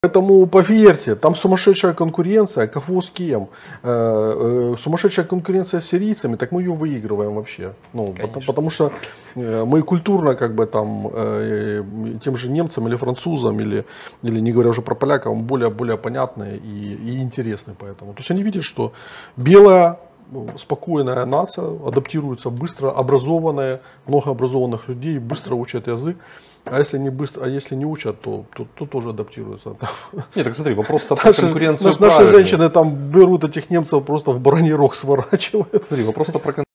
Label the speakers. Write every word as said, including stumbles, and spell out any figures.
Speaker 1: Поэтому поверьте, там сумасшедшая конкуренция, кого с кем. Э, э, сумасшедшая конкуренция с сирийцами, так мы ее выигрываем вообще. Ну, потому, потому что э, мы культурно как бы там э, тем же немцам или французам, или, или не говоря уже про поляков, более, более понятные и, и интересны поэтому. То есть они видят, что белая спокойная нация, адаптируется быстро, образованная, много образованных людей, быстро учат язык. А если не быстро, а если не учат, то, то, то тоже адаптируются.
Speaker 2: Нет, так смотри, вопрос-то про
Speaker 1: Наши,
Speaker 2: конкуренцию.
Speaker 1: наши женщины там берут этих немцев, просто в бронирог сворачивают.
Speaker 2: Смотри, вопрос-то про